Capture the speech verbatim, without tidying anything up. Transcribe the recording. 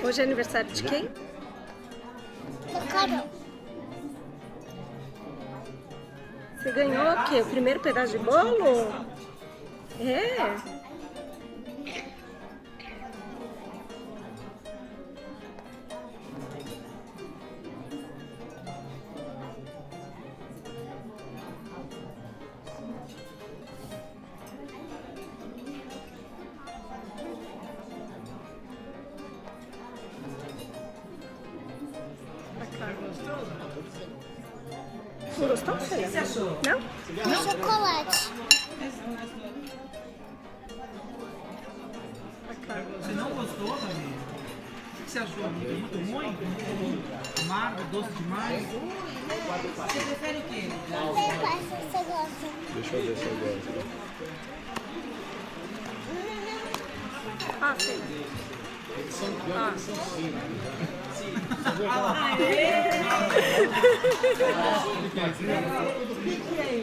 Hoje é aniversário de quem? Da Carol. Você ganhou o quê? O primeiro pedaço de bolo? É? Não gostou, filha? Não? Não? Chocolate. Você não gostou, Davi? O que você achou, amiga? Muito ruim? Amargo, doce demais? Você prefere o quê? Você faz se você gosta. Deixa eu ver se eu gosto. Ah, filha. Ah. Ah, é?